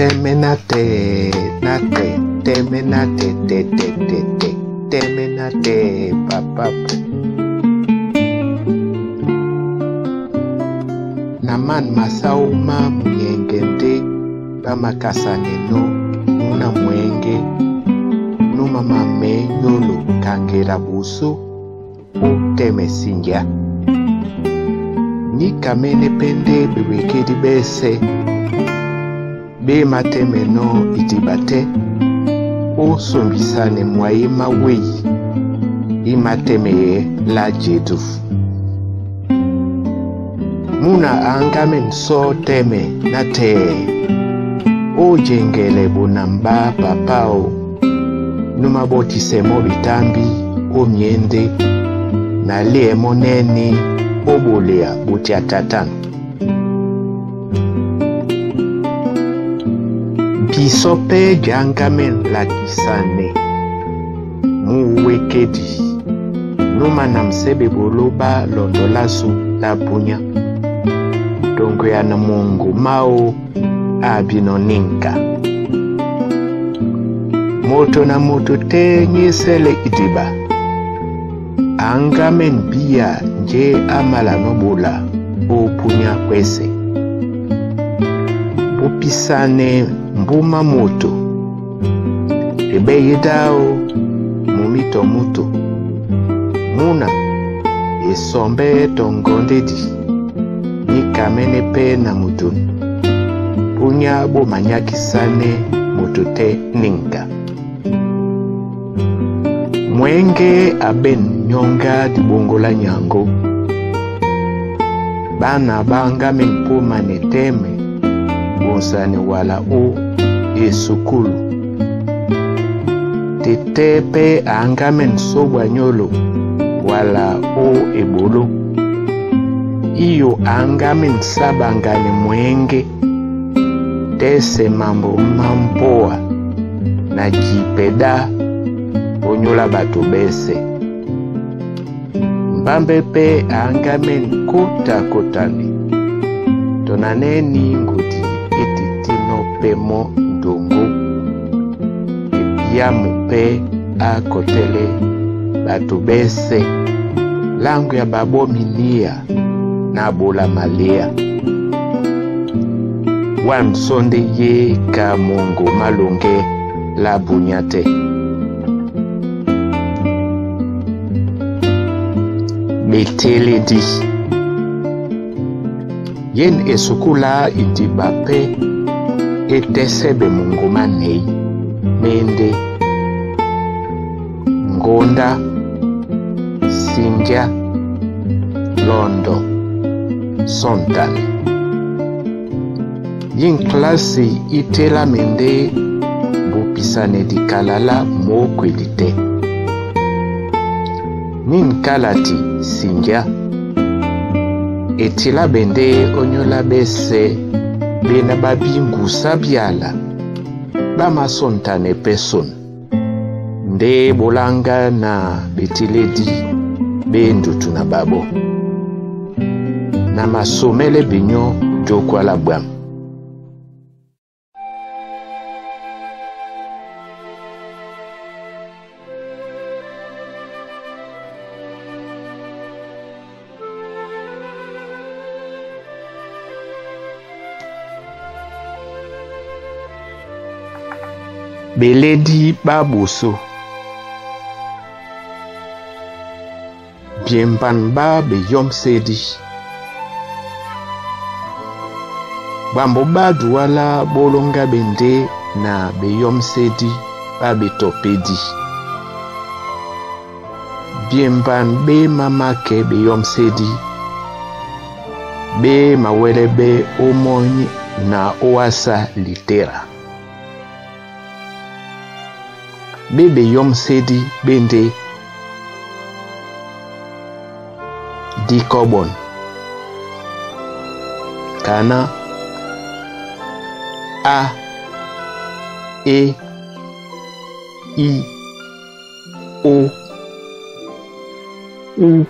Temenate, nate, temenate, te, temenate, papa. Naman masauma muyengende, bamakasaneno, muna mwenge, numa mame nyolo kangera busu, uteme sinja. Ni kamene pende bewekedi bese, be matemeno itibate, o sombisane mwaima wei, imateme la jedu. Muna angamen so teme na te, o jengele bunamba papao, numa boti semo bitambi, o miende, na lie moneni, o bolea butiatatan. Bisope jangamen la kisane, mu wekedi, numa namsebe boloba londolasu la punya. Dongo ya na mungu mao abinoninka. Moto na moto te nyesele itiba. Angamen bia nje amala nobola o punya kwese. Bupisane mbuma moto. Ebe yedao mumito muto. Muna esombe tongondedi. Ni kamene pe na mutuni. Punya bo manyakisane mutute ninga. Mwenge aben nyonga di bongola nyango. Bana banga menpuma neteme. Bonsani wala o esukulu. Tetepe angamen sobwa nyolo wala o ebolo. Iyo angamen sabangani mwenge. Tese mambo mampoa na jipeda onyola batu bese. Mbambe pe angamen kota kotani. Tonaneni ngudi etitino pemo ndongo. Epia mupe akotele batu bese. Langu ya babo milia na bola malia. Wan sonde ye ka mungu malunge la bunyate. Metele di. Yen esukula itibape etesebe mungu manei. Mende. Ngonda. Sinja. Londo. Sontane. Yin klasi itela mende bupisane di kalala mo kwelite. Nin kalati sinja. Etila bende onyola bese bena babingu sabiala. Bama sontane person. Nde bolanga na betiledi bendu tuna babo. Na masomele binyo jokwa la bwam. Beledi babuso. Biemban ba beyom sedi. Bambo ba duwala bolonga bende na beyom sedi ba betopedi. Biemban be mamake beyom sedi. Be mawele be omonyi na oasa litera. Bebe yom sedi bende di kobon kana a e i o u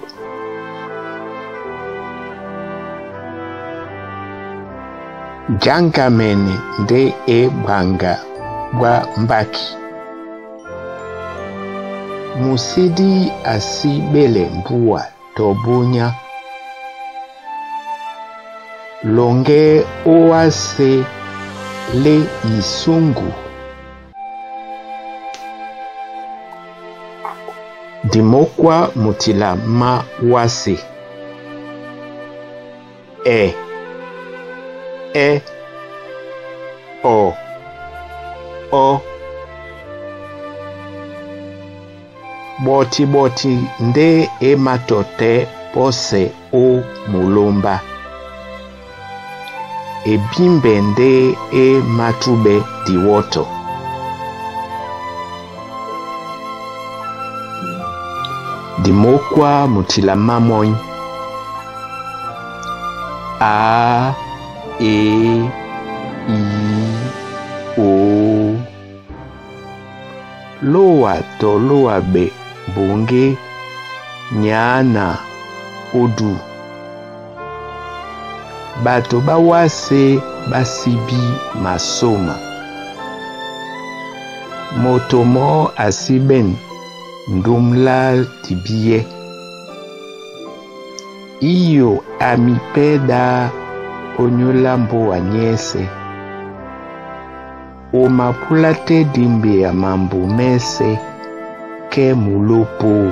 Jangamene nde bwanga bwa mbaki. Musidi asibele mbua tobunya. Longe oase le isungu. Dimokwa mutila ma wase. O boti nde matote pose o mulomba. Ebimbe nde matube diwoto. Dimokwa mutila mamoy. A, E, I, O. Loa to loa be bunge nyana odu. Bato bawase basibi masoma. Motomo asiben ndumla tibie. Iyo amipeda onyolambo wanyese. Omapulate dimbe ya mambo mese ke mulopo.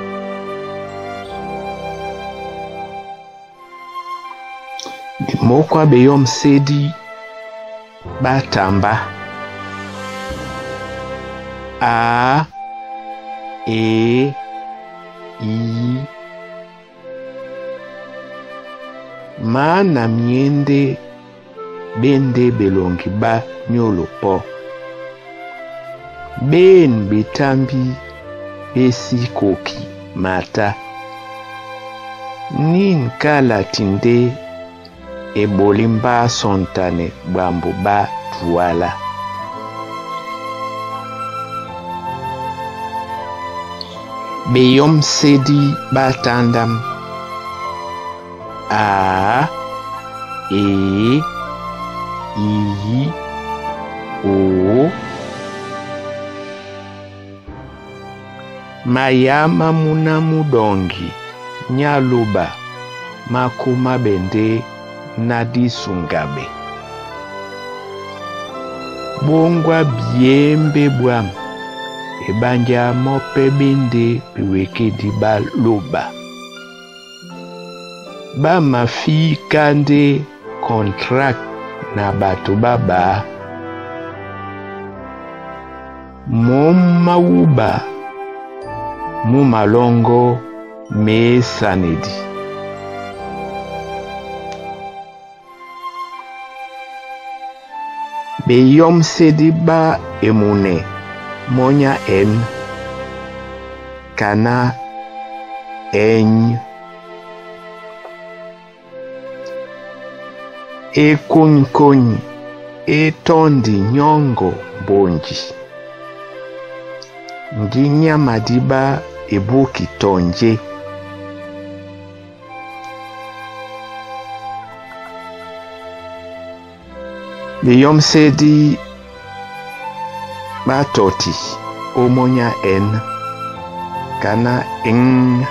Dimokwa beyom sedi batamba. A, E, I. Maana miende bende belongi ba nyolopo. Ben betambi besi koki mata. Nin kala tinde ebolimba sontane bambo ba tuala. Beyom sedi batandam. A, E, I, O. Mayama muna mudongi nyaluba makuma bende nadisungabe. Bongwa biembe bwam ebanja mope bende biweke di baloba. Ba mafi kande contract na bato baba. Mom mauba mu malongo me sanedi. Beyom sedi ba emune monya en kana eny. Kuny tondi nyongo bonji. Nginya madiba ebuki tonje. Beyom sedi batoti omonya en kana eng.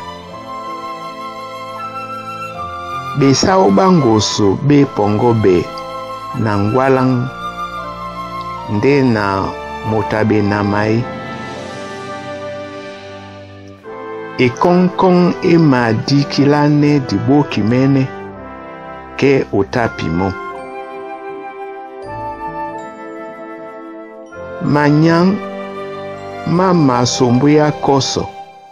Besao bangoso be pongobe na ngwalang nde na motabe na mai. Konkong ma dikilane diboki mene ke otapimo. Manyang mama sombu ya koso.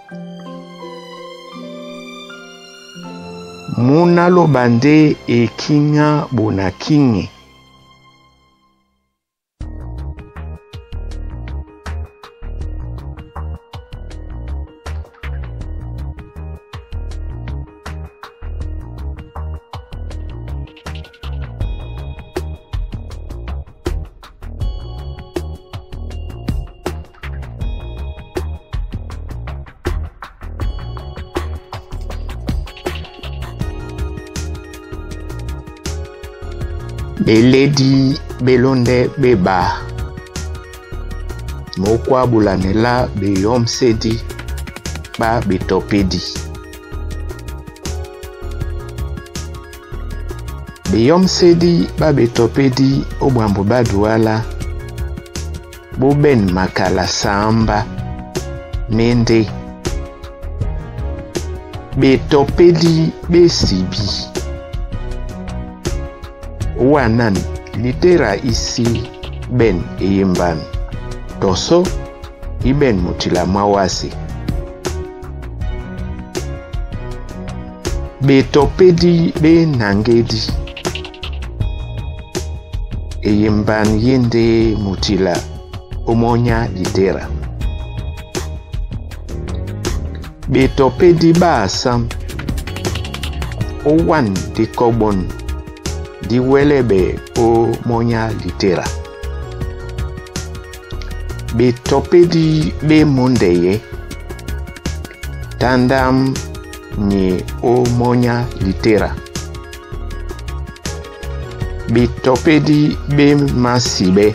Muna lobande kinga bona kinge. beledi belonde beba mokwa bulanela beyom sedi ba betopedi beyom sedi ba betopedi obwambo baduala boben makala samba mende betopedi besibi wanan litera isi ben eyimban toso iben mutila mawasi betopedi be nangedi eyimban yende mutila omonya litera betopedi ba asam owan di kobon di welebe o monya litera betopedi be mondeye tandam ni o monya litera betopedi be masibe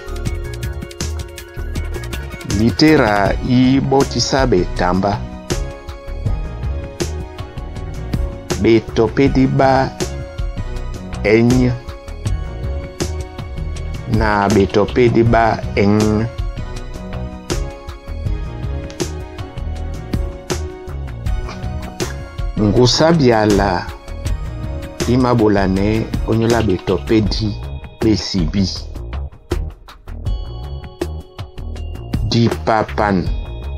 litera i botisabe tamba betopedi ba eny na betopedi ba eng ngusabiala imabolane onyola betopedi besibi di papan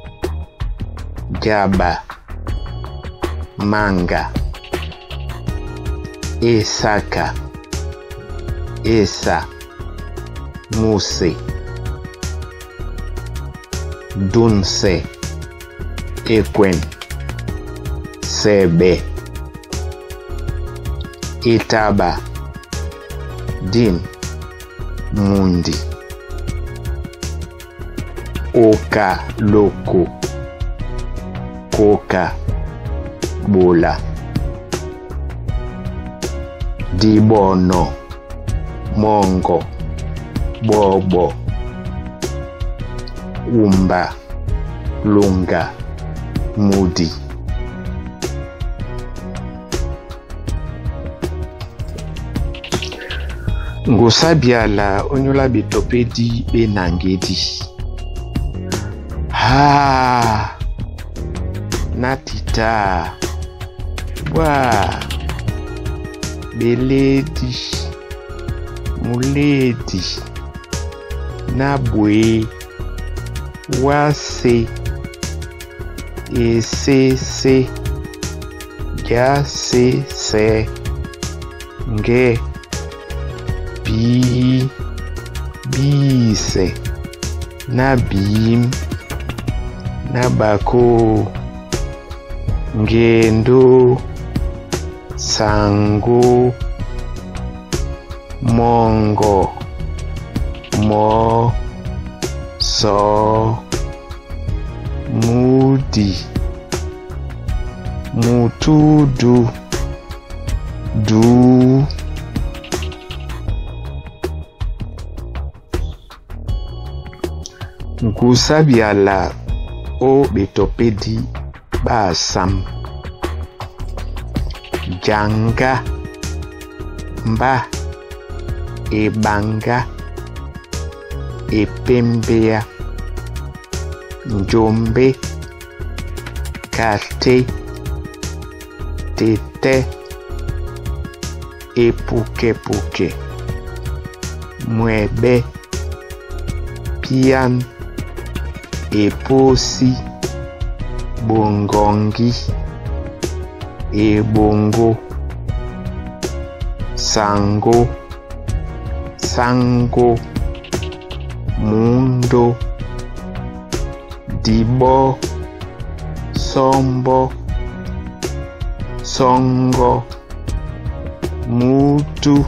jaba manga esaka esa muse dunse ekwen sebe itaba din mundi oka loko koka bola dibono mongo bobo umba lunga mudi ngusabiala onyola betopedi be nangedi ha natita wa beledi muledi nabwe wase esese jasese nge bise nabim nabako ngendo sango mongo mo so mudi mutudu du ngusabiala o betopedi basam janga mba ebanga epembea njombe kate tete epukepuke mwebe pian eposi bongongi ebongo sango mundo dibo sombo songo mutu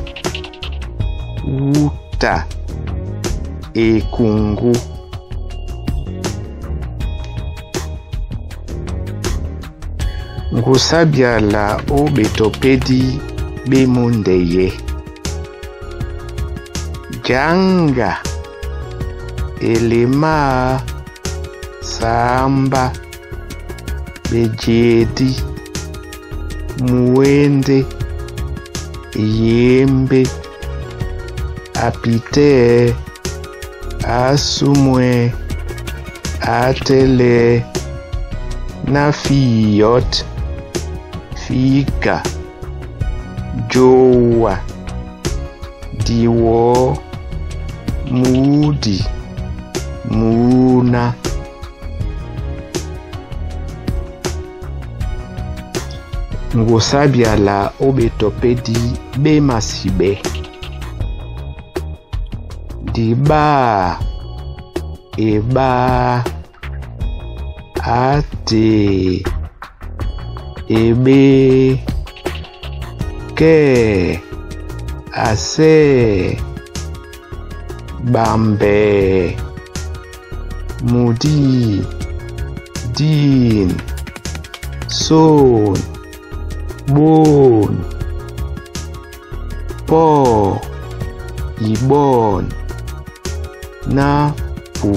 uta ekungu ngusabiala o betopedi be mondeye janga elema samba bejedi muende yembe apite asumwe atele na fiot fika jowa diwo mudi muna ngosabiala obetopedi be masibe diba eba ate ebe ke ase bambe mudi din son bon po ibon na pu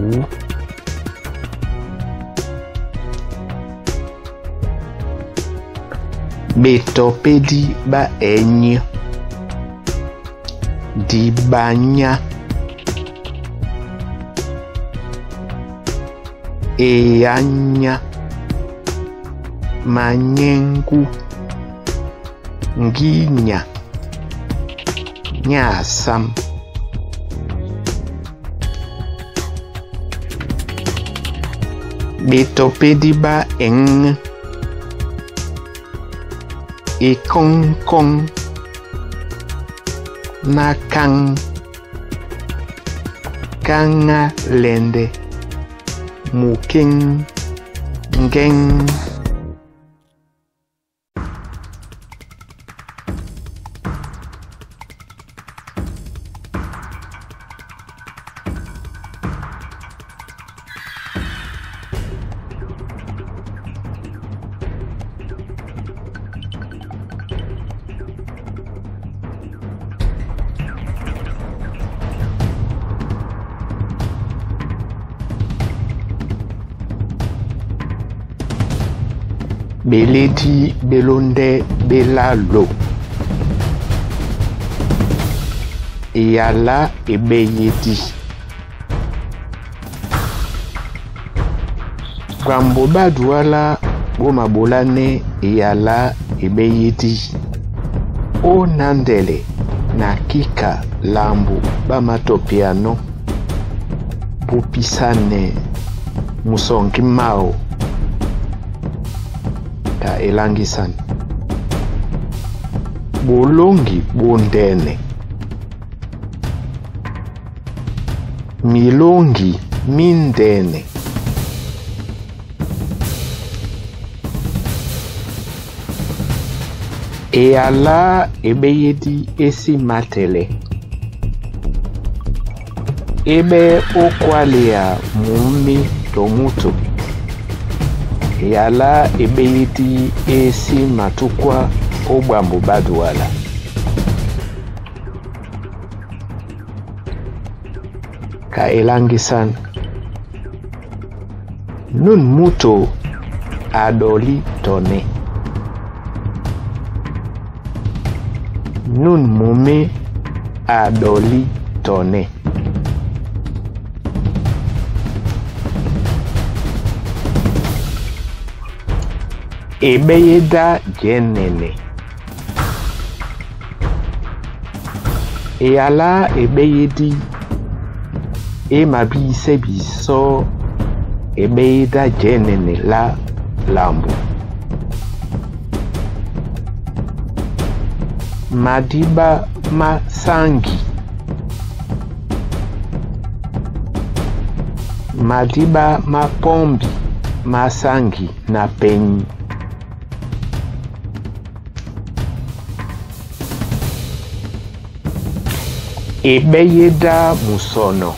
betopedi ba enye dibanya eyanya manyengu nginya nyasam betopedi ba eng ekong na kanga lende muking ngeng beledi belonde belalo eyala ebeyedi Bambo baduala bomabolane eyala ebeyedi o nandele na kika lambu bamatopiano bupisane musongi mao ta elangisan bolongi bondene milongi mindene eyala ebeyedi esi matele ebe okwalea mumi tomuto eyala ebeyedi esi matukwa obambo baduala ka elangisan nun muto adoli tone nun mume adoli tone ebeyeda jenene eyala ebeyedi emabi sebiso ebeyeda jenene la lambu madiba masangi madiba mapombi masangi na penyi ebeyeda musono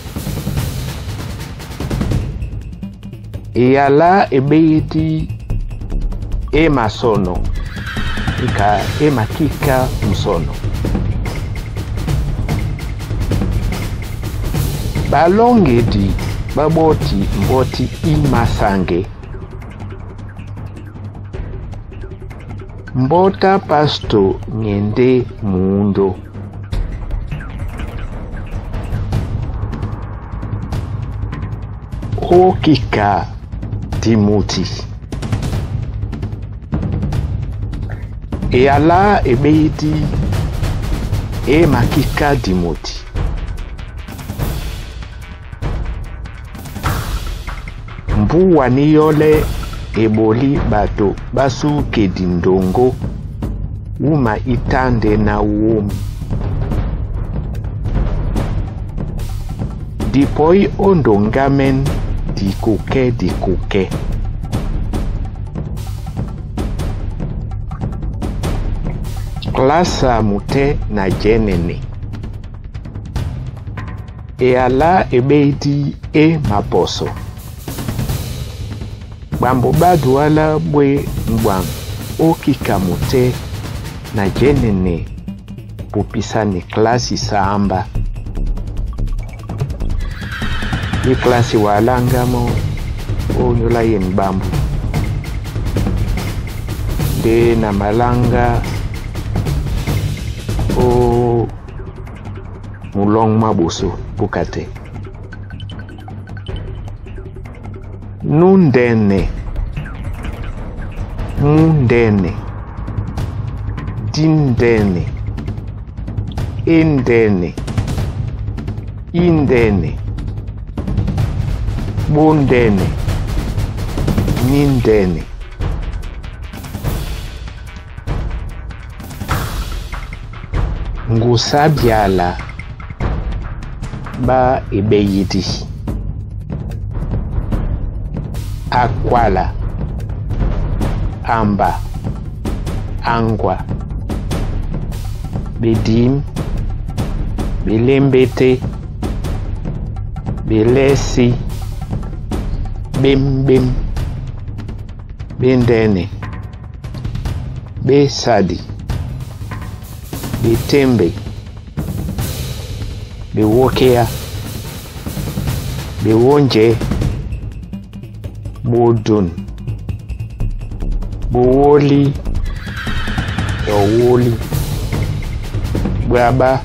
eyala ebeyedi emasono ika emakika musono balongedi baboti mboti imasange mbota pasto ngende mundo okika Timothy e ala ebeiti e makika Timothy mbu waniyole eboli bato basu kedindongo uma itande na uomi dipoi ondongamen dikuke klasa mute na jenene e ala ebeiti e maposo bambo baduala bwe mbwang okika mute na jenene pupisani klasi saamba ni klasi walangamo onyola yen bambu de na malanga o mulong mabusu bukate nundene mundene dindene indene indene bundene nindene ngusabyala ba ebeyidi akwala amba angwa bedim belembete belesi bim bendene besadi betembe bewokea bewonje bodun bowoli owoli bwaba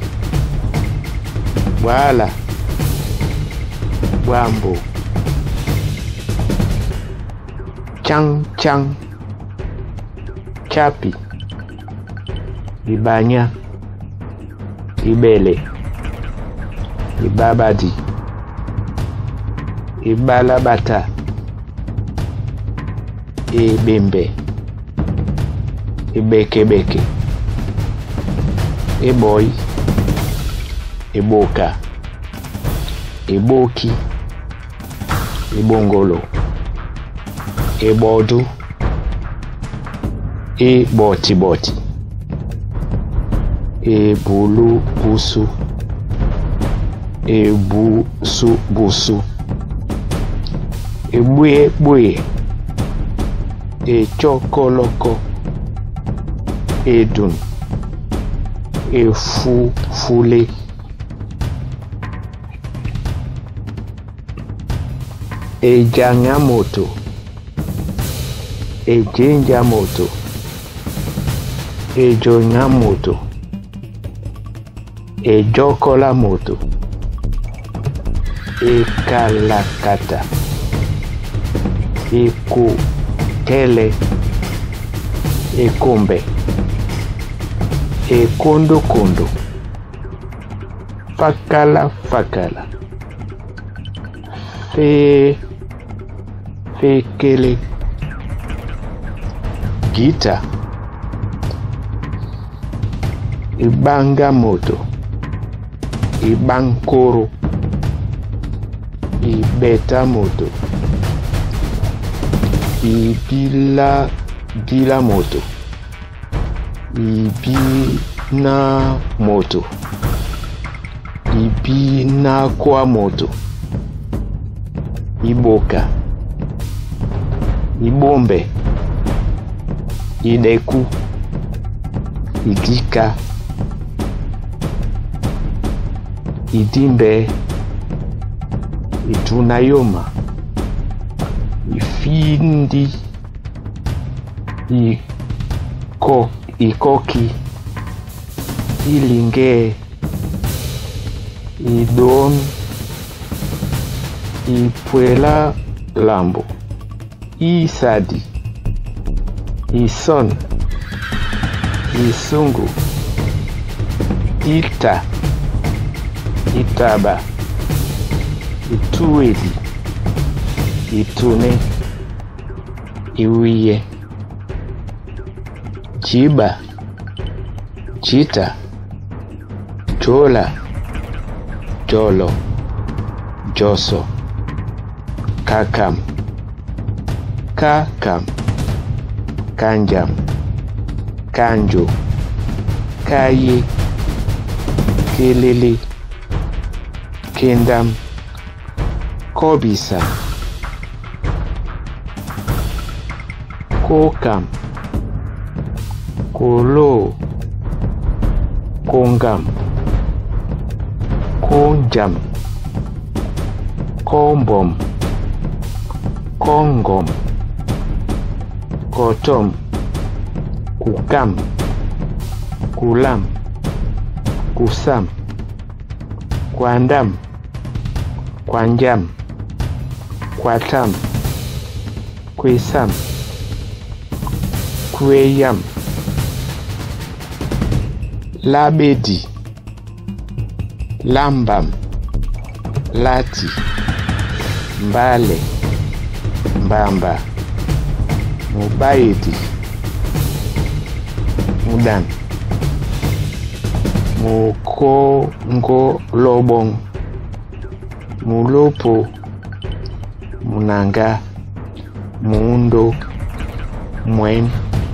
bwala bwambo chang chapi ibanya ibele ibabadi ibalabata ibembe ibekebeke eboy eboka eboki ibongolo ebodu boti bulu busu busu buye chokoloko edun fule jangamoto jenjamoto jongamoto jokolamoto kalakata kutele kombe kondo fakala fekele gita ibanga moto ibankoro ibeta moto ibila moto ibina moto ibina kwa moto iboka ibombe ideku igika idimbe itunayoma ifindi ikoki ilinge idon ipwela lambo isadi ison isungu itaba ituwedi itune iwiye chiba chita chola jolo joso kakam kanjam kanjo kaye kelele kendam kobisa kokam kolo kongam konjam kombom kongom kotom kukam kulam kusam kwandam kwanjam kwatam kwisam kweyam labedi lambam lati mbale mbamba mubaidi mudan mukongo lobong mulopo munanga muundo mwen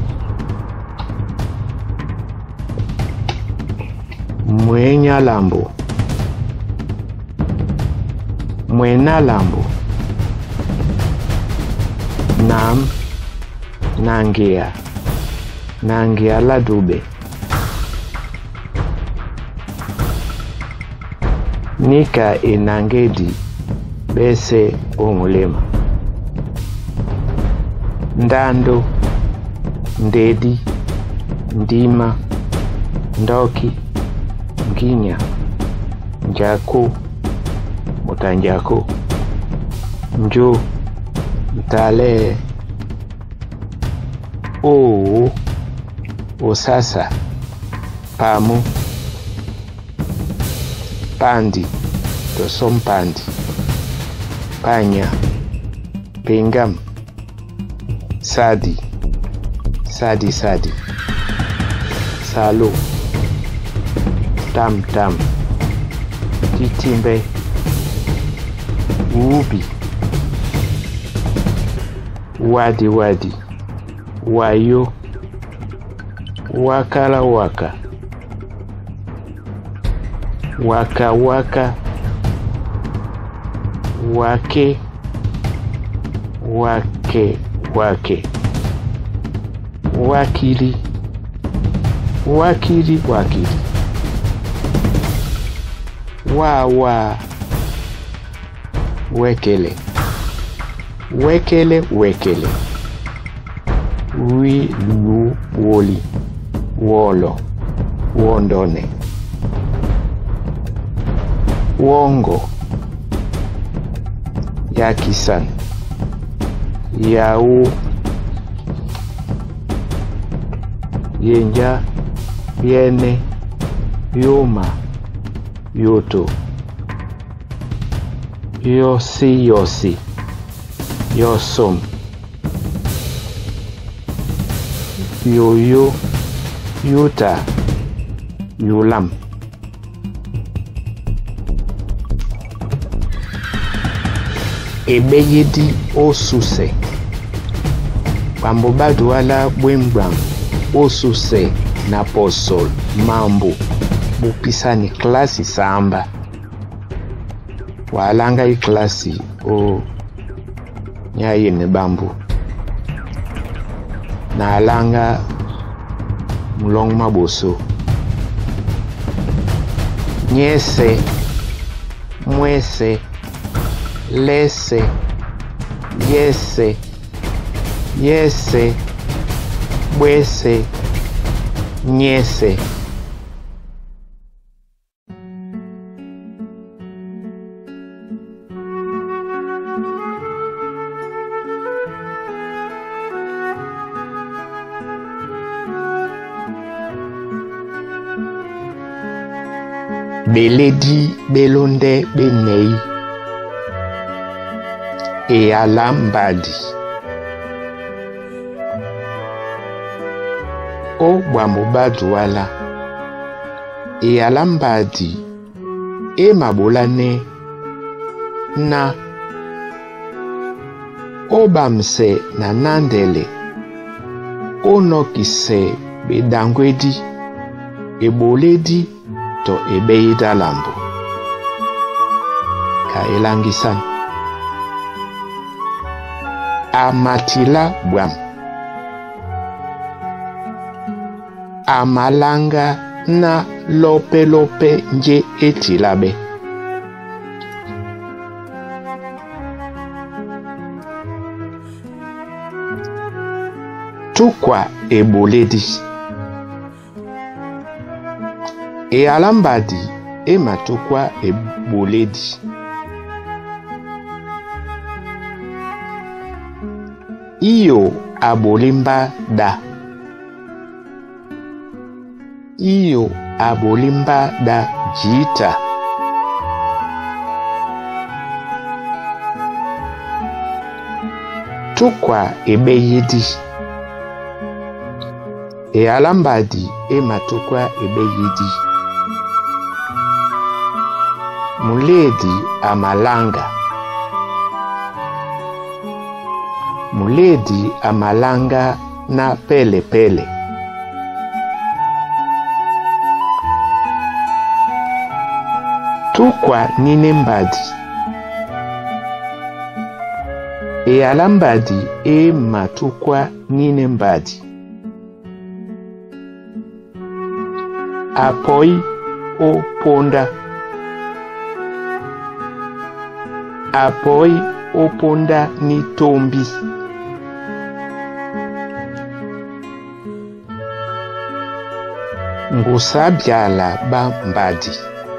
mwenya lambo mwena lambo nam nangia ladube nika inangedi bese omulema ndando ndedi ndima ndoki nginya njako mutanjako njo mtale osasa pamu pandi tosompandi panya pingam sadi salo tam titimbe ubi wadi wayo wakala waka wake wakili wawa wekele wilu woli wolo wondone wongo yakisan yau yenja yene yoma yoto yosi yosom yoyo yuta yulam ebeyedi osuse pambobadu wala bwembram osuse na posol mambo bupisani klasi samba walanga iklasi o nyaye ne bambu na alanga mulong maboso mwese lese, yese, yese, bwese, nyese. Beledi, belonde, benei, e alambadi. O bwamubadwala, e alambadi, e mabolane, na. O bamse na nandele, o nokise bedangwedi, e boledi, to ebeida lambo. Ka elangisan. Amatila bwam. Amalanga na lope lope nje etilabe. Tukwa eboledi. E alambadi e matukwa e boledi. Iyo abolimba da. Iyo abolimba da jita. Tukwa ebeyedi. E alambadi e matukwa ebeyedi. Muledi amalanga. Muledi amalanga na pele pele. Tukwa nine mbadi. E alambadi e matukwa nine mbadi. Apoi o ponda. Apoi o ponda ni tombi. Ngusabyala ba mbadi.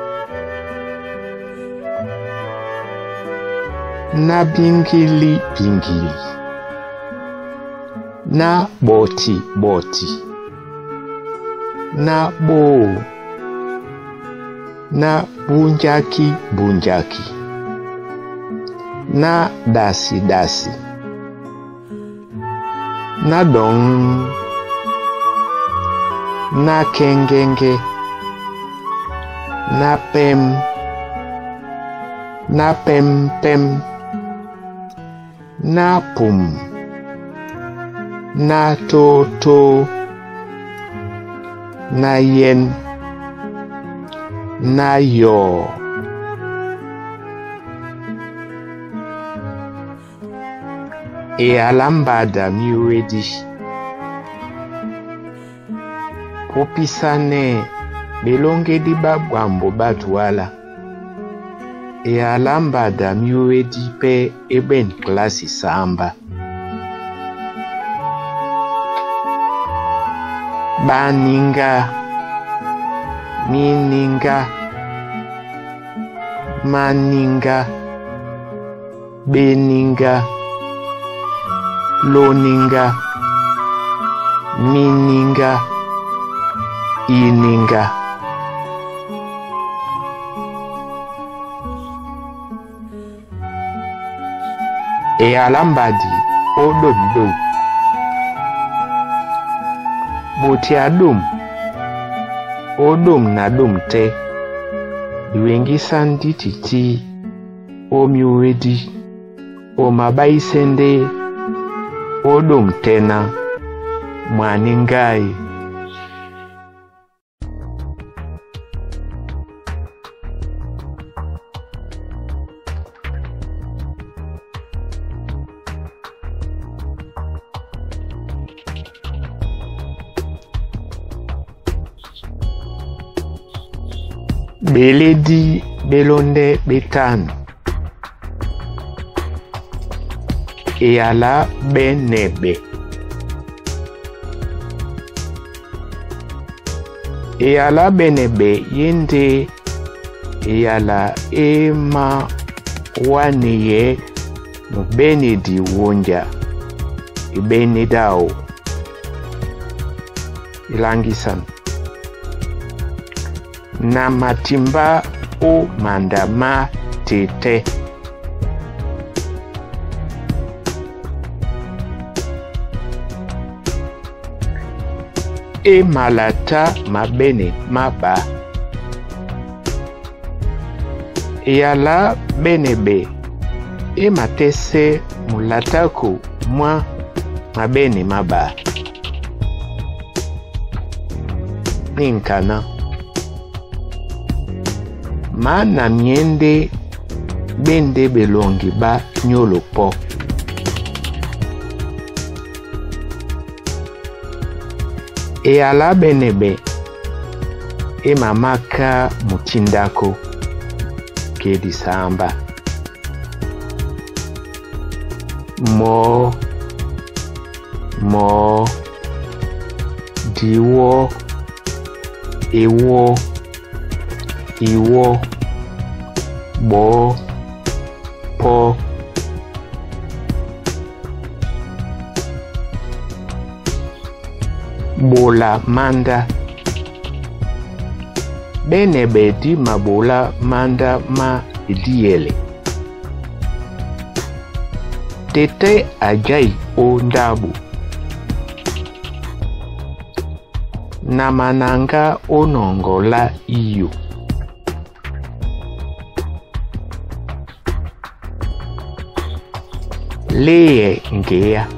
Na bingili bingili. Na boti boti. Na bo. Na bunjaki bunjaki. Na dasi dasi. Na dong. Na kengenge. Na pem. Na pem pem. Na pum. Na to to. Na yen. Na yo. E alambada miwedi. Popisane belonge di babwambo badwala. E alambada miwedi pe eben klasi samba. Baninga, mininga, maninga, beninga, loninga, mininga, ininga. E alambadi odom. Boti adum. Odom na dum te. Iwengi sandi titi. O miwedi. O mabai sende. Odom tena. Mwaningai. Beledi belonde betano. eyala benebe. Eyala benebe yende eyala ema waniye mubenedi wonja ibenedao ilangisan na matimba o mandama tete e malata mabene maba eyala benebe e matese mulatako mwa mabene maba ninkana mana miende bende belongi ba nyolo po eyala benebe e mamaka mutindako kedi samba mo diwo ewo iwo bo po bola manda benebe di mabola manda ma idiele tete ajai o ndabu na mananga onongola iyo leye ngeya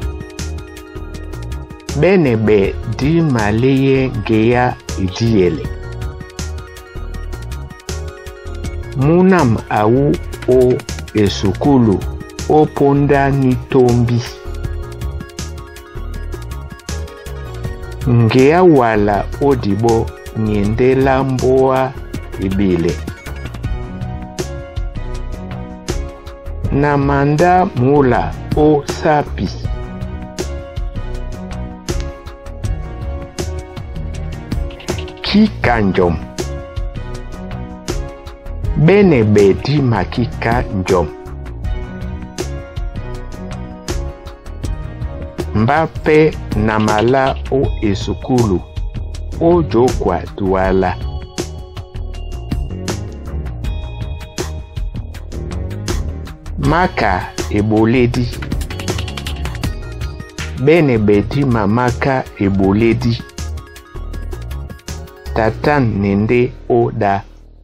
benebe di maleye ngeya idiele munam au o esukulu o ponda nitombi ngeya wala odibo nyendela mboa ibile na manda mula o sapi kikanjom benebe di makika njom mbape na mala o esukulu o jokwa duala maka eboledi benebe di mamaka eboledi tatan nende oda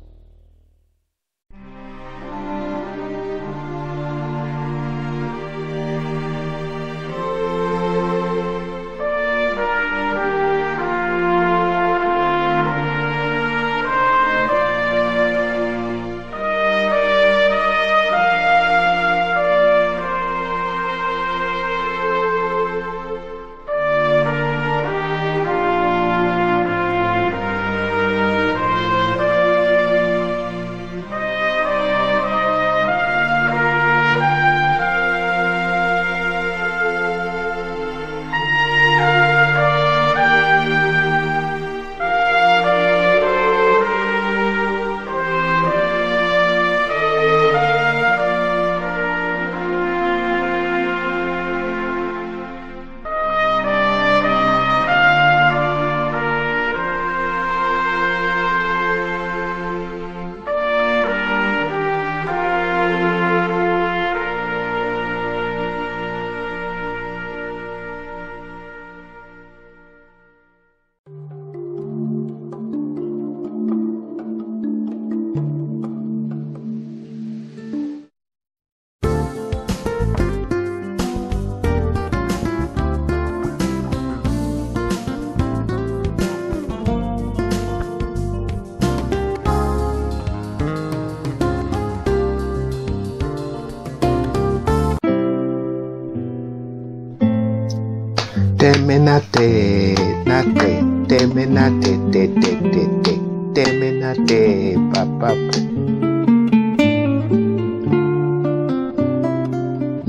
Temenate papa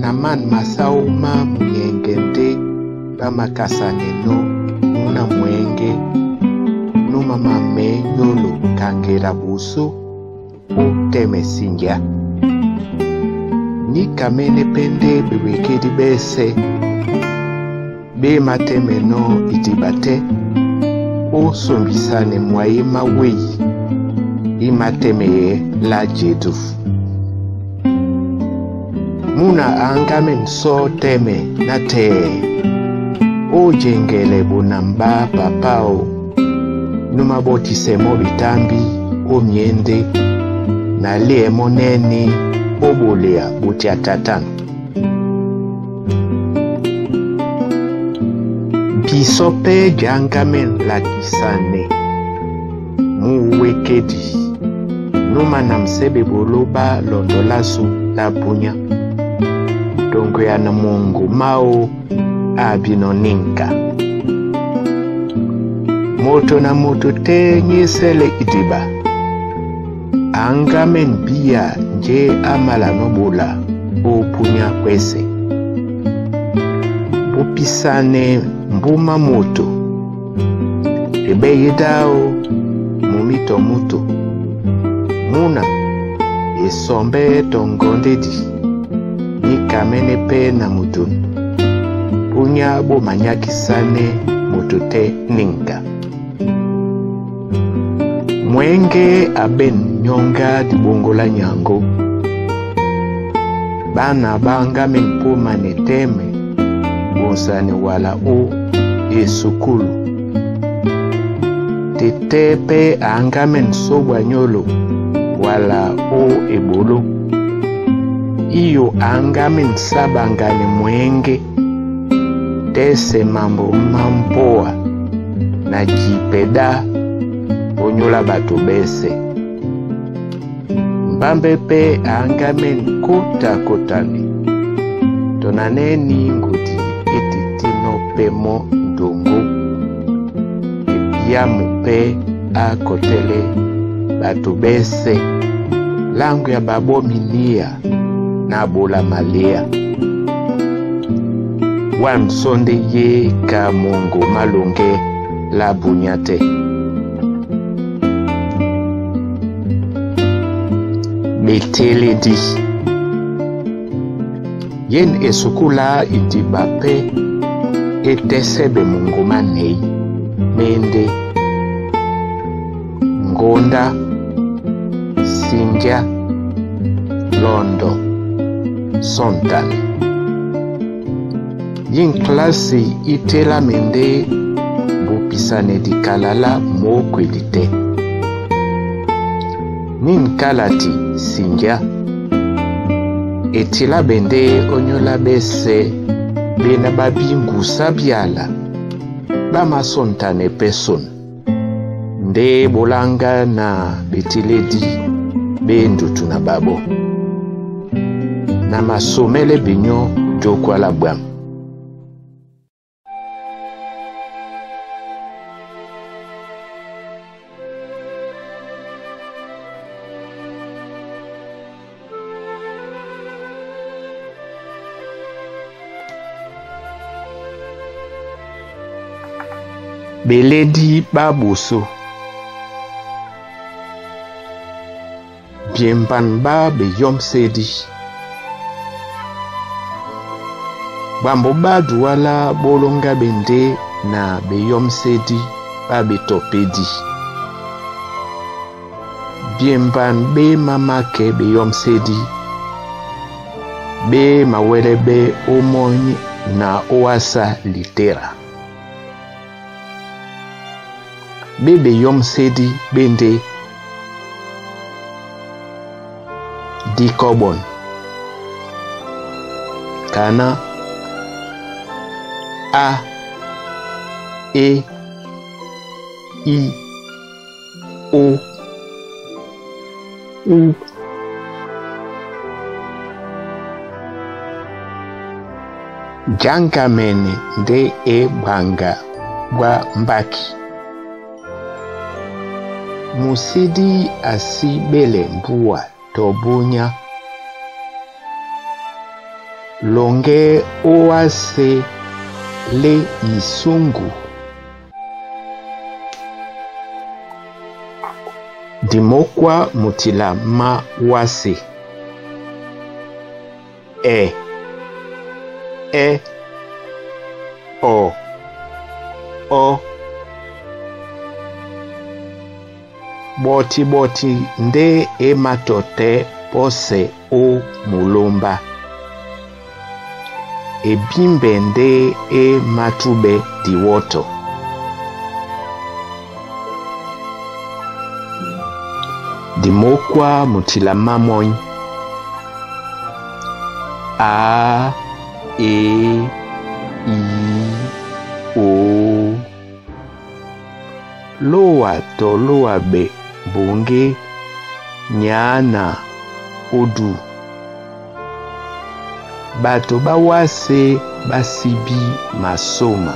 naman masauma munyengende bamakasaneno nuna mwenge numa mame nyolo kangera busu uteme sinja ni kamene pende bewekedi bese be matemeno itibate o sombisane mwaima wei imateme la jedu muna angamen so teme na te o jengele bunamba papao numa botisemo bitambi o miende na lie moneni obolea butiatatan bisope jangamen lakisane muwekedi numa namsebe boloba londolasu la bunya dongo ya na mungu mao abinoninka moto na moto te nyesele itiba angamen bia nje amala nobola opunya kwese bupisane mbuma moto ebe yedao mumito muto muna esombe tongondedi nikamene pe na mutu punya bo manyakisane moto te ninga mwenge aben nyonga dibongola nyango bana banga menpo maneteme bonsane wala o esukulu tetepe angamen sobwa nyolo wala o ebolo iyo angamen sabangane mwenge tese mambo mampoa na jipeda onyola bato bese mbambe pe angamen kota kotani tonaneni ngudi etitino pemo ndongo epia mupe akotele bato bese langu ya babo milia na bola malea wan sonde ye ka mongo malonge la bunyate meteledi yen esukula itibape etesebe mongo manei mende ngonda sinja londo sontan yin klasi itela mende bupisane di kalala mo kwelite nin kalati sinja etila bende onyola bese bena babingu sabiala bama sontane person nde bolanga na betiledi bendu tuna babo na masomele binyo jokwa la bwam beledi babuso biemban ba beyom sedi bambo badu wala bolonga bende na beyom sedi ba betopedi biemban be mamake beyom sedi be mawelebe omonyi na oasa litera bebe yom sedi bende di carbon kana a e i o u jangamene nde e banga gwa mbaki musidi asi bele mbua tobunya longe oase le isungu. Dimokwa mutila ma wase. O boti nde ematote pose o mulomba. Ebimbe nde matube diwoto. Dimokwa mutila mamoy. A, E, I, O. Loa to loa be bunge nyana odu. Bato bawase basibi masoma.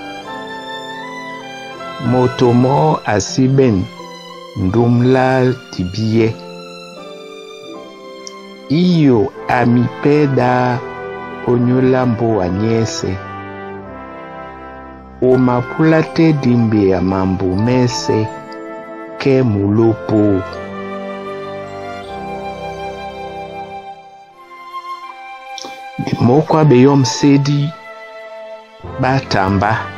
Motomo asiben ndumla tibie. Iyo amipeda onyolambo wanyese. Omapulate dimbe ya mambu mese ke mulopo. Mokwa beyom sedi batamba.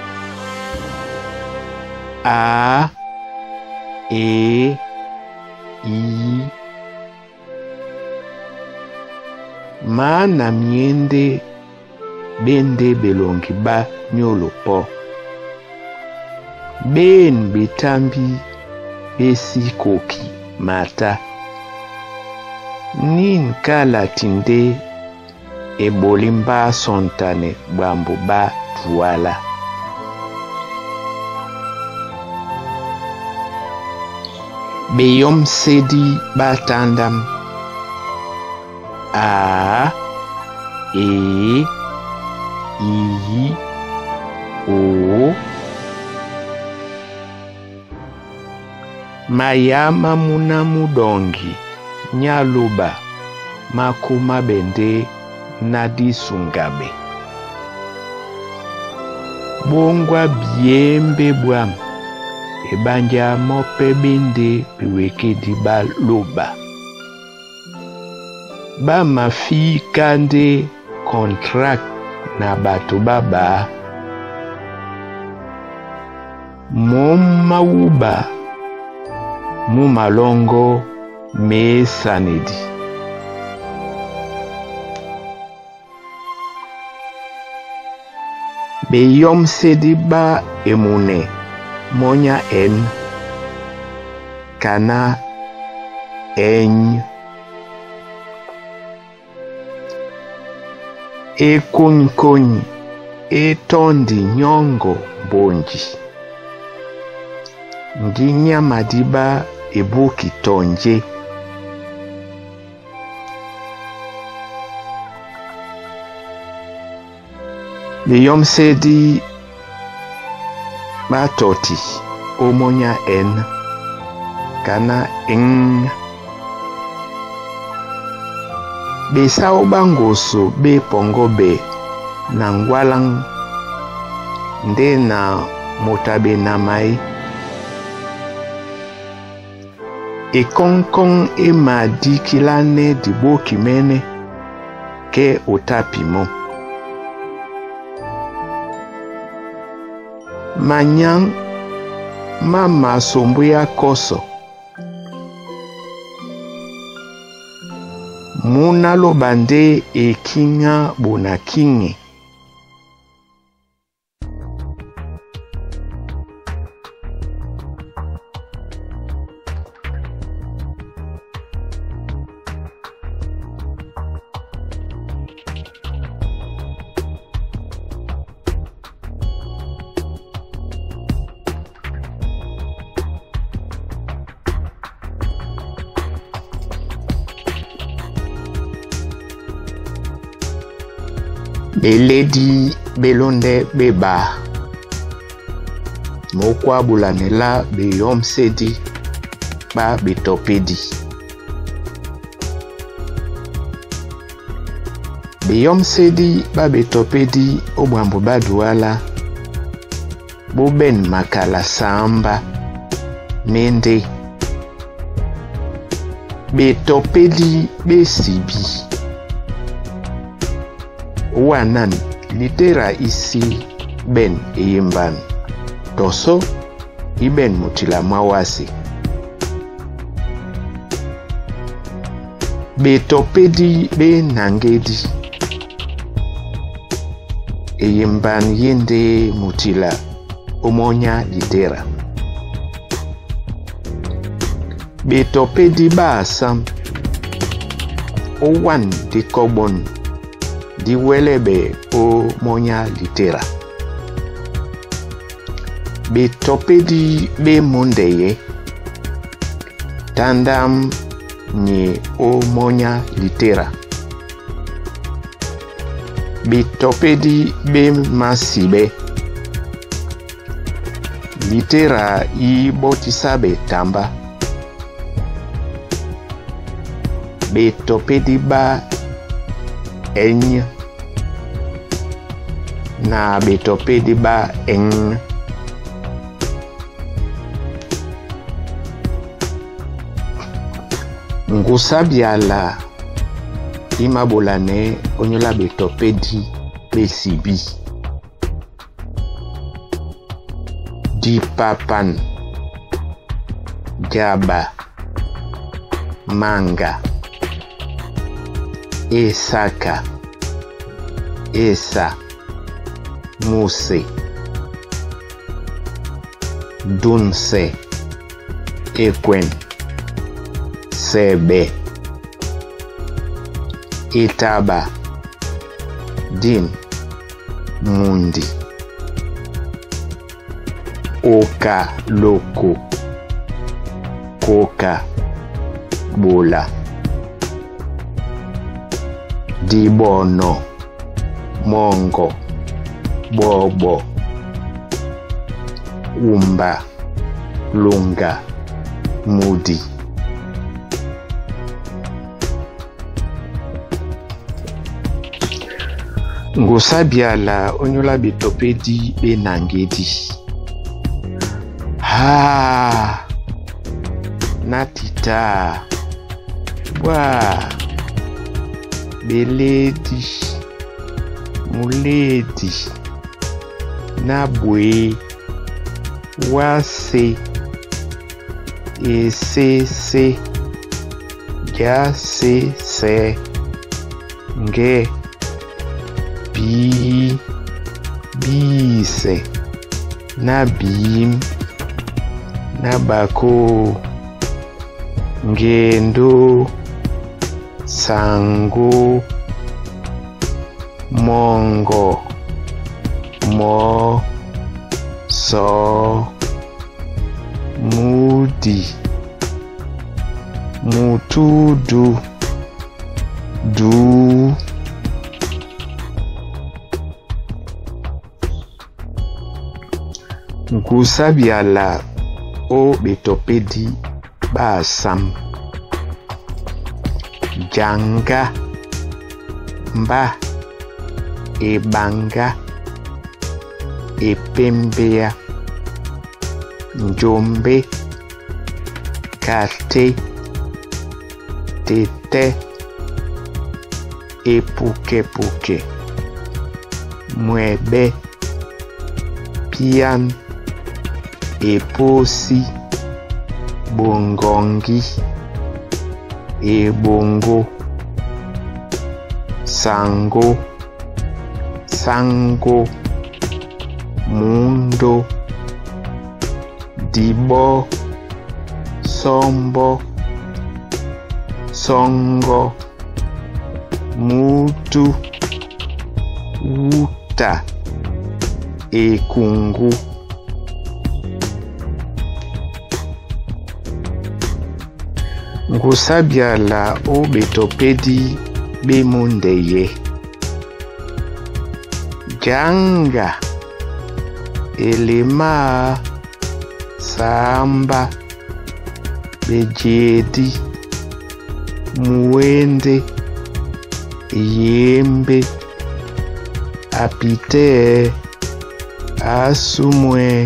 A, E, I. Mana miende bende belongi ba nyolopo. Ben betambi besi koki mata. Nin kala tinde ebolimba sontane bambu ba tuala. Beyom sedi batandam. A, E, I, O. Mayama muna mudongi nyaluba makuma bende nadisungabe. Bongwa biembe bwam ebanja mope bende biweke di ba loba. Ba mafi kande contract na bato baba. Mom mauba mu malongo me sanedi. Beyom sedi ba emune monya en kana eny. E kony e tondi nyongo bonji. Nginya madiba ebuki tonje. Beyom sedi batoti omonya en kana eng. Besao bangoso be pongo be na ngwalang nde na motabe na mai. E konkong e madikilane dibo kimene ke otapimo. Manyang mama sombu ya koso. Muna lobande e kinga bona kinge. Beledi belonde beba. Mokwa bulanela beyom sedi ba betopedi. Biyom sedi ba betopedi obwambu baduala boben makala samba mende betopedi besibi wanan litera isi ben eyimban toso iben mutila mawasi betopedi be nangedi eyimban yende mutila omonya litera betopedi ba asam owan di kobon di welebe o monya litera betopedi be mondeye tandam ni o monya litera betopedi be masibe litera i botisabe tamba betopedi ba eny na betopedi ba eng ngusabiala imabolane onyola betopedi besibi di papan jaba manga esaka esa muse dunse ekwen sebe itaba din mundi oka loko koka bola dibono mongo bobo umba lunga mudi ngusabiala onyola betopedi be nangedi ha natita wa beledi muledi nabwe wase esese gasese nge bi bise nabim nabako ngendo sango mongo mo so mudi mutudu du ngusabiala o betopedi basam janga mba ebanga epembea njombe kate tete epukepuke mwebe pian eposi bongongi ebongo sango sango mundo dibo sombo songo mutu uta ekungu ngusabiala o betopedi bemundeye janga elema samba bejedi muwende yembe apite asumwe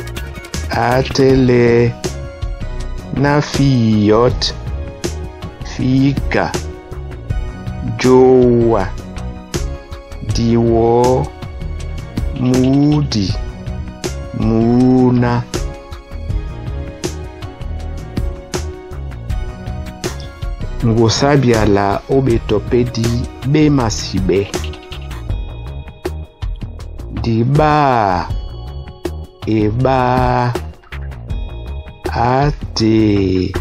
atele na fiyot fika jowa diwo mudi muna ngosabiala obetopedi be masibe diba eba ate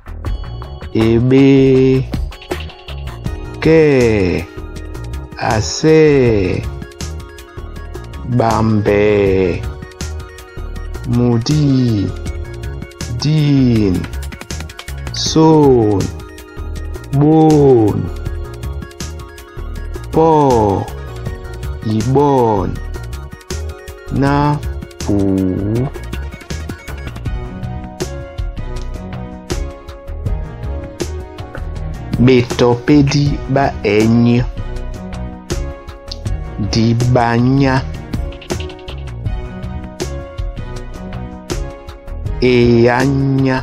ebe ke ase bambe mudi din son bon po ibon na pu betopedi ba enyi di banya eyanya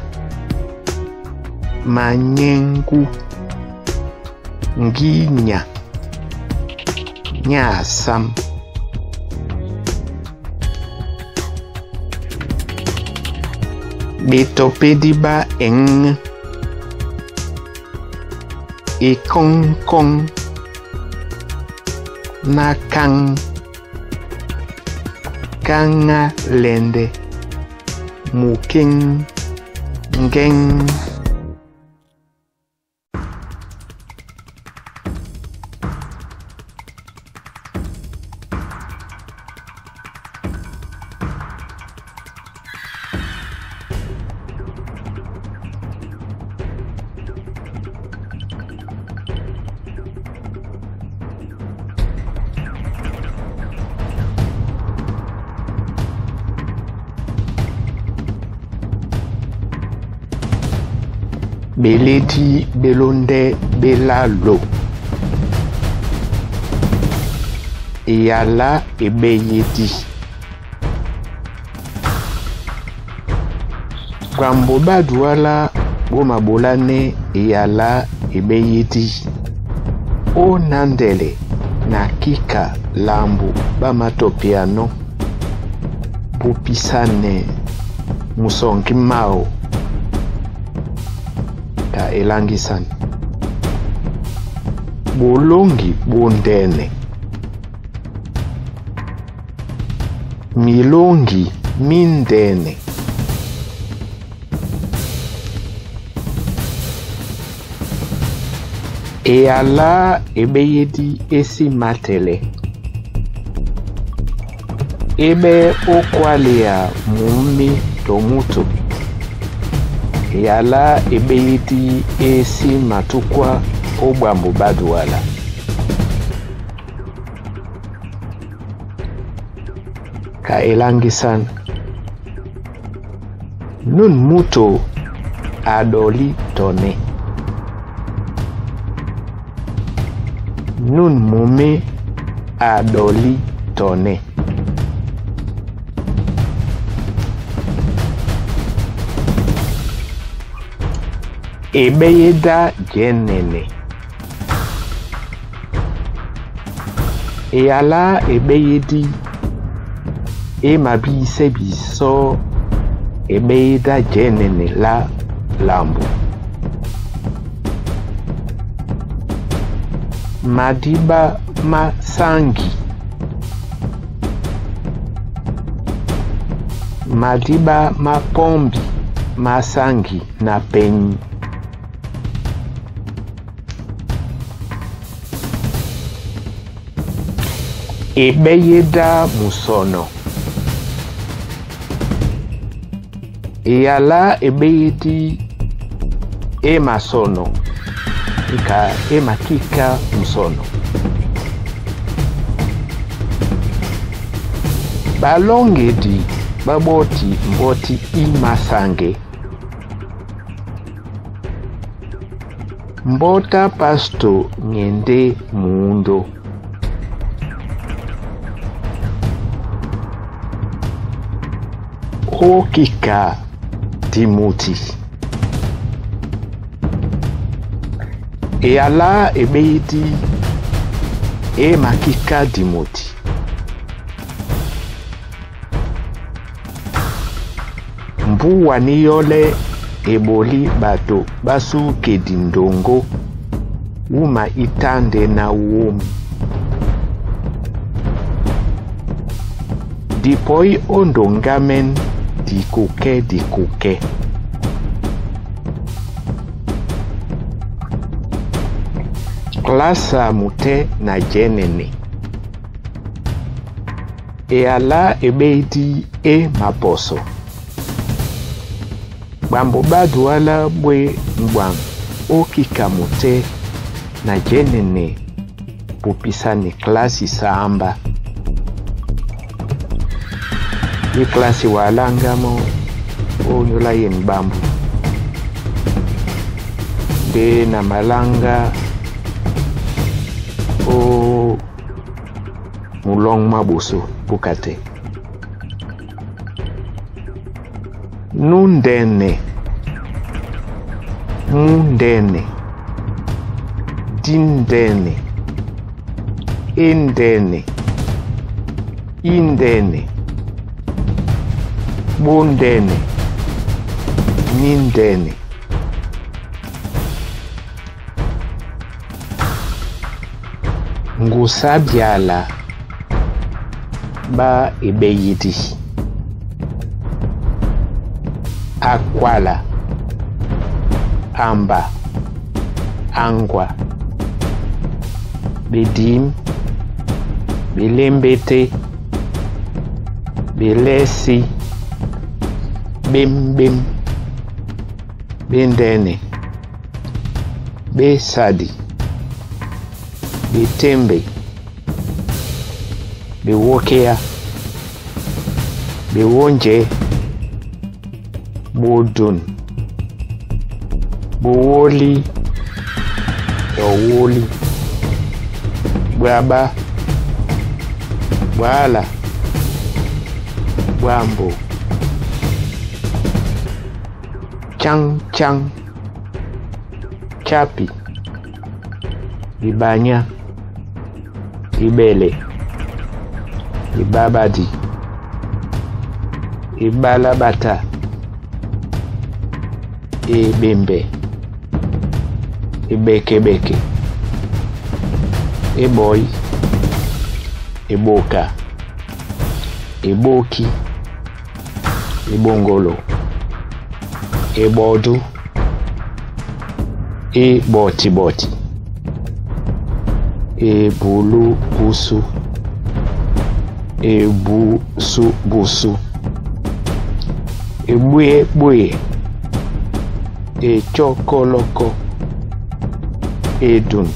manyengu nginya nyasam betopedi ba eng kong kong na kang kanga lende muking ngeng beledi belonde belalo yala ebeyedi Gwambo baduala goma bolane yala ebeyedi o nandele na kika lambu bamatopiano bupisane musongi mao ta elangisan bolongi bondene milongi mindene eyala ebeyedi esi matele ebe okwalea mumi tomuto yala ebeyedi esi matukwa Gwambo baduala ka elangisan nun muto adoli tone nun mume adoli tone ebeyeda jenene eyala ebeyedi emabise biso ebeyeda jenene la lambu madiba masangi madiba mapombi masangi na penyi ebeyeda musono eyala ebeyedi emasono ika emakika musono balongedi baboti mboti imasange Mbota pasto ngende mundo. Okika Timothy. E ala ebeiti e makika Timothy. Mbu waniyole eboli bato basu kedindongo uma itande na uomi. Dipoi ondongamen dikuke. Klasa mute na jenene. E ala ebeiti e maposo. Bambo baduala bwe mbwang okika mute na jenene pupisani klasi saamba. Ni klasi walangamo onyola yen bambu. De na malanga o mulong mabusu bukate. Nundene, dindene, indene, bondene, nindene. Ngusabyala ba ebeyiti. Akwala, amba, angwa, bedim, belembete, belesi, bim, bendene, besadi, betembe, bewokea, bewonje, bodun, bowoli, owoli, bwaba, bwala, bwambo, chang, chapi, ibanya, ibele, ibabadi, ibalabata, ebembe, ebeke, eboy, eboka, eboki, ebongolo, ebodu, eboti, ebulu busu, busu, ebuye, echokoloko, edun,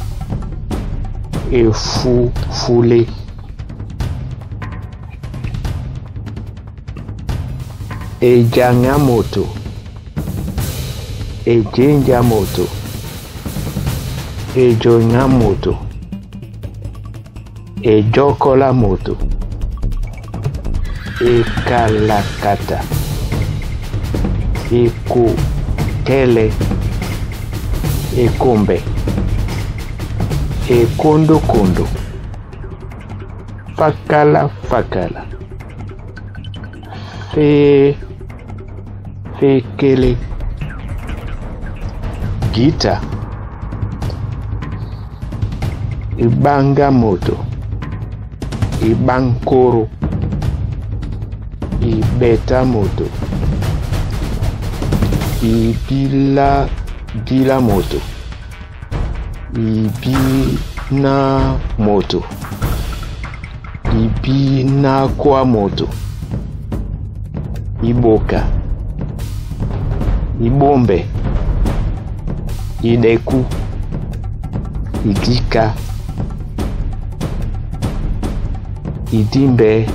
efufule, ejangamoto, ejenjamoto, ejongamoto, ejokolamoto, ekalakata, ekutele, ekombe, kondo, fakala, fekele, gita, ibangamoto, ibankoro, ibetamoto, ibilamoto, ibinamoto, ibinakwamoto, iboka, ibombe, ideku, idika, idimbe,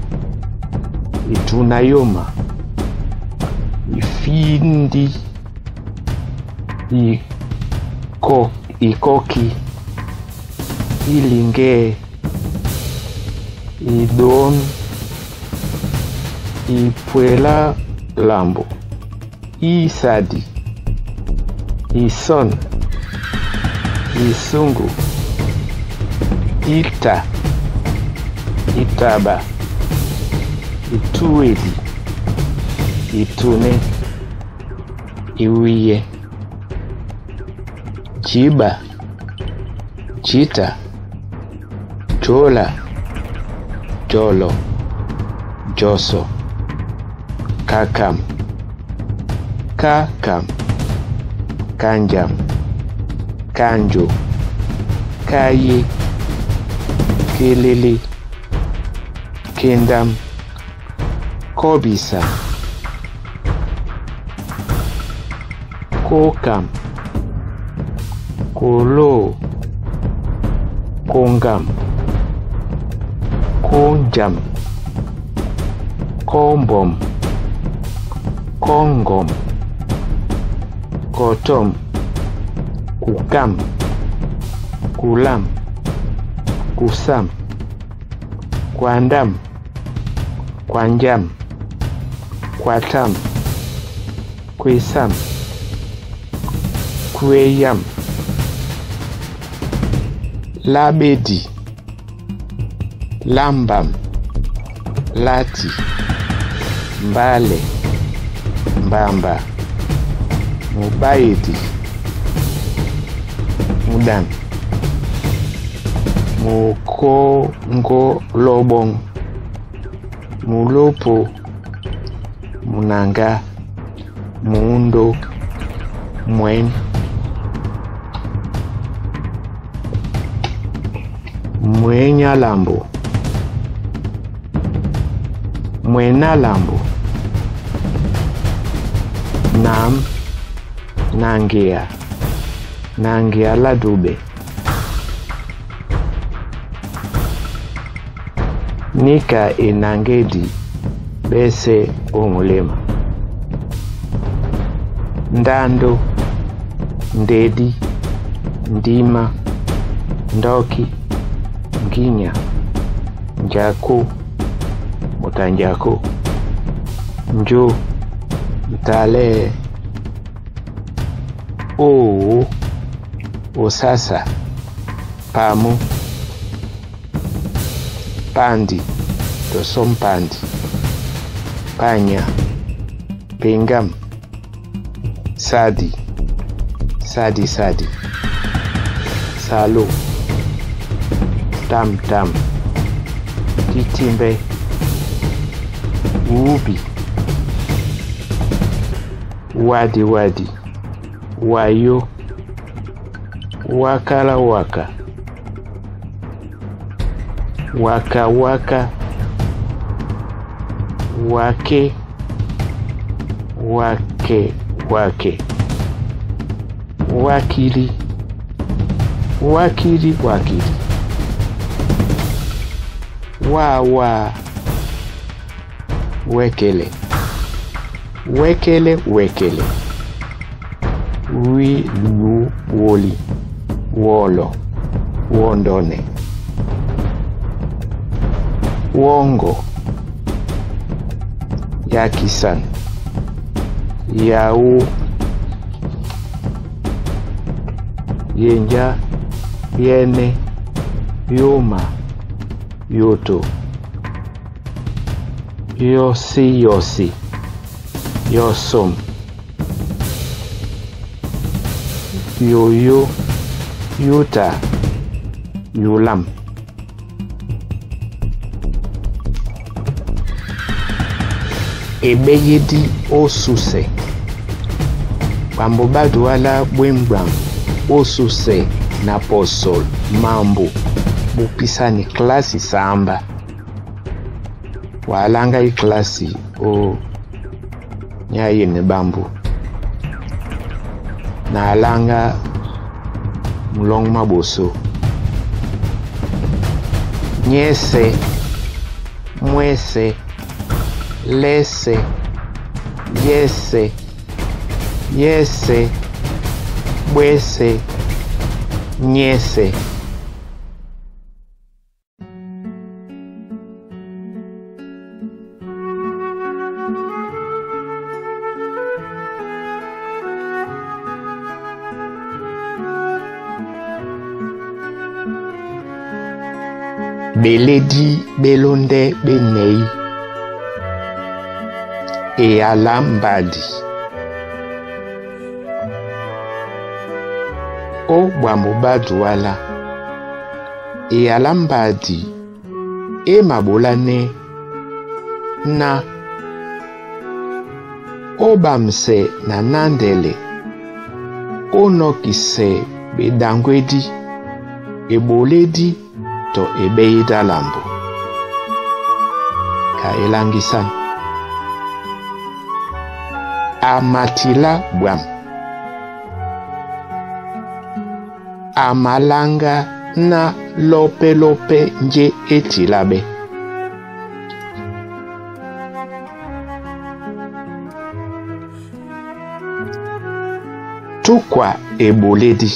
itunayoma, ifindi, ikoki, ilinge, idon, ipuela lambo, isadi, ison, isungu, ita, itaba, ituedi, itune, iwiye, jiba, jita, jola, jolo, joso, kakam, kakam, kanjam, kanjo, kaye, kelele, kendam, kobisa, kokam, kolo, kongam, konjam, kombom, kongom, kotom, kukam, kulam, kusam, kwandam, kwanjam, kwatam, kwisam, kweyam, labedi, lambam, lati, mbale, mbamba, mubaidi, mudan, mukongo lobong, mulopo, munanga, muundo, mwen, mwenya lambo, mwena lambo, nam, nangia, nangia ladube, nika enangedi bese omulema, ndando, ndedi, ndima, ndoki, nginya, njako, mutanjako, njo, mtale, osasa, pamu, pandi, tosompandi, panya, pingam, sadi, sadi, salo, tam tam, titimbe, ubi, wadi wadi, wayo, wakala waka, waka waka, wake, wake wake, wakili, wakili wakili, wawa, wekele, wekele wekele, wi lu woli, wolo, wondone, wongo, yakisan, yau, yenja, yene, yoma, yoto, yosi yosi, yosom, yoyo, yuta, yulam, ebeyedi osuse, bambobadu wala bwembram, osuse na posol, mambo, bupisani klasi samba, walanga i klasi o nyaye ne bambu, na alanga mulong maboso, nyese, mwese, lese, yese, yese, bwese, nyese. Beledi belonde benei e alambadi o bwamubaduala e alambadi e mabolane na o bamse na nandele o nokise bedangwedi e boledi to ebeida lambo ka elangisan amatila bwam amalanga na lope lope nje etilabe tukwa eboledi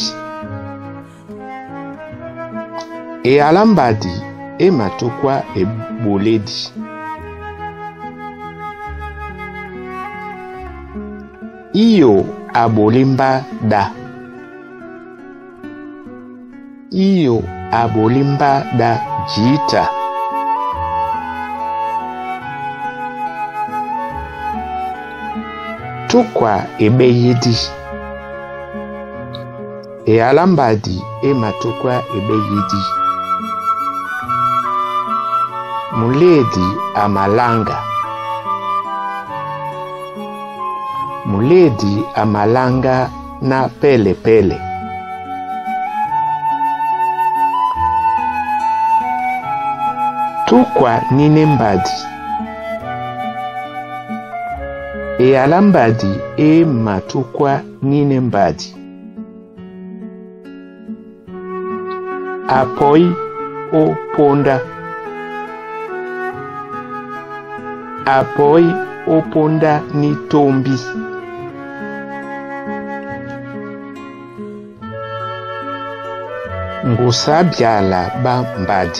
e alambadi e matukwa eboledi iyo abolimba da iyo abolimba da jita tukwa ebeyedi e alambadi e matukwa ebeyedi muledi amalanga muledi amalanga na pele pele tukwa nine mbadi e alambadi e matukwa nine mbadi apoi o ponda apoi o ponda ni tombi ngusabyala ba mbadi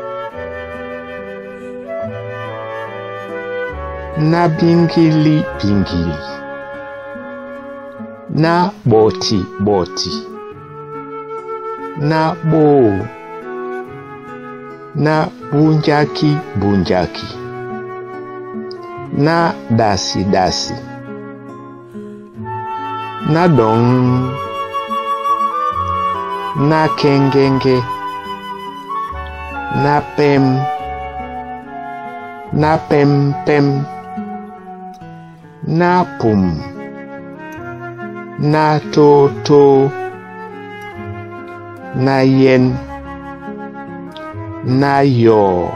na bingili bingili na boti boti na bo na bunjaki bunjaki na dasi dasi na dong na kengenge na pem pem na pum na to na yen na yo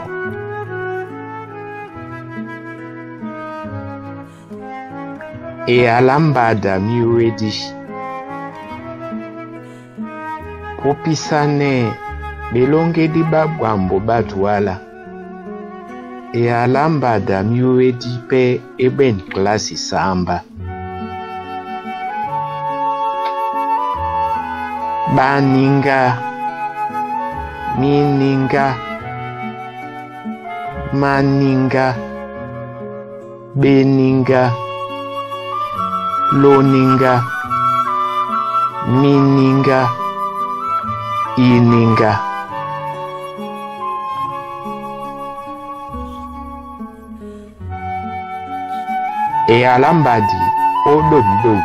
e alambada miwedi popisane belongedi babwambo baduala e alambada miwedi pe eben klasi samba baninga mininga maninga beninga loninga mininga ininga e alambadi ododom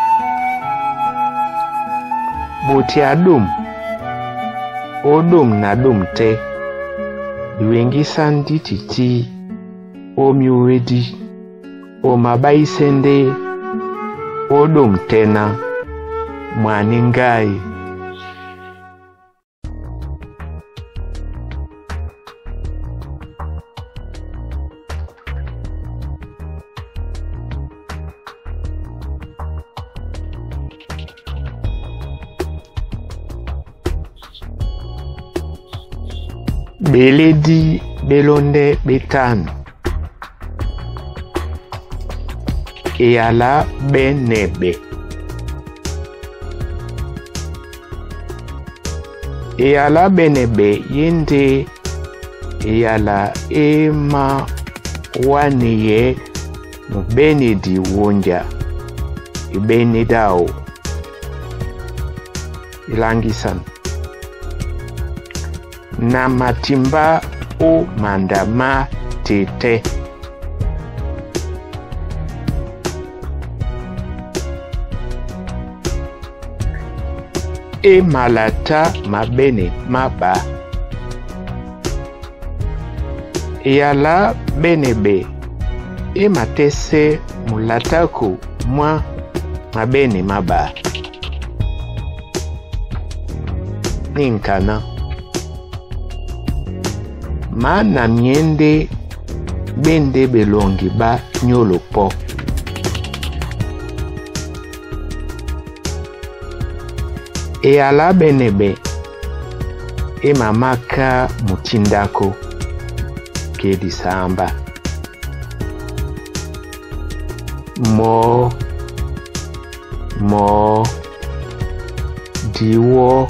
boti adom odom na dom te duengisan dititi omiwedi omabaisende odom tena mwaningai beledi belonde betano e ala benebe eyala benebe yende eyala ema waniye mubene di wonja ibene dao ilangisan na matimba o mandama tete e malata mabene maba eyala benebe e matese mulatako mwa mabene maba ninkana mana miende bende belongi ba nyolo po eyala benebe e mamaka mutindako kedi samba mo diwo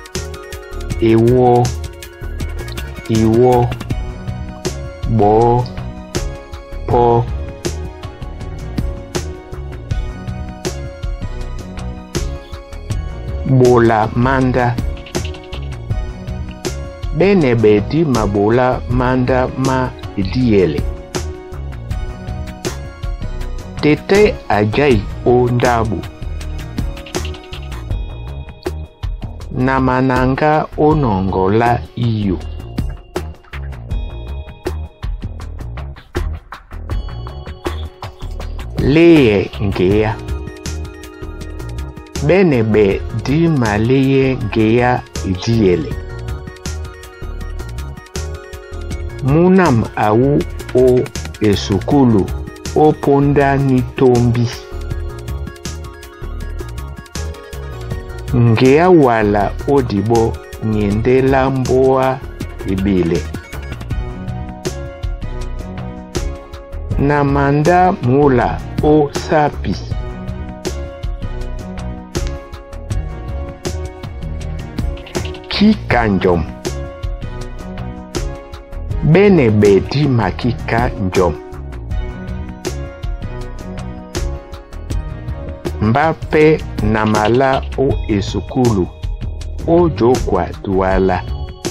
ewo iwo bo po bola manda benebe di mabola manda ma idiele tete ajai o ndabu namananga onongola iyo leye ngeya benebe di maleye ngeya idiele munam awu o esukulu o ponda ni tombi ngeya wala odibo nyendela mboa ibile na manda mula o sapi kikanjom benebe di makika njom mbape na mala o esukulu o jokwa duala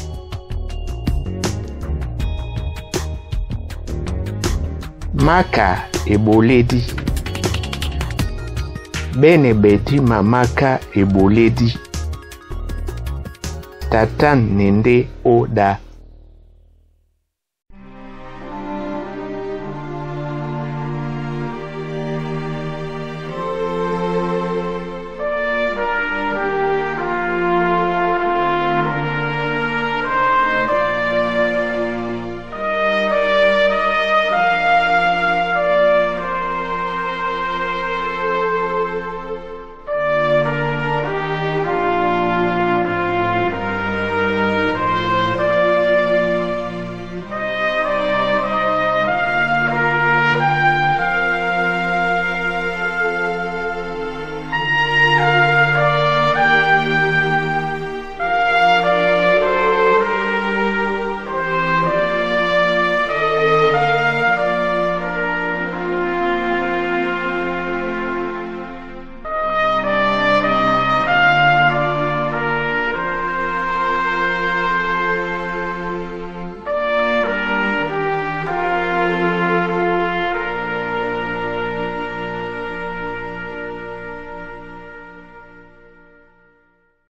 maka eboledi benebe di mamaka eboledi tatan nende o da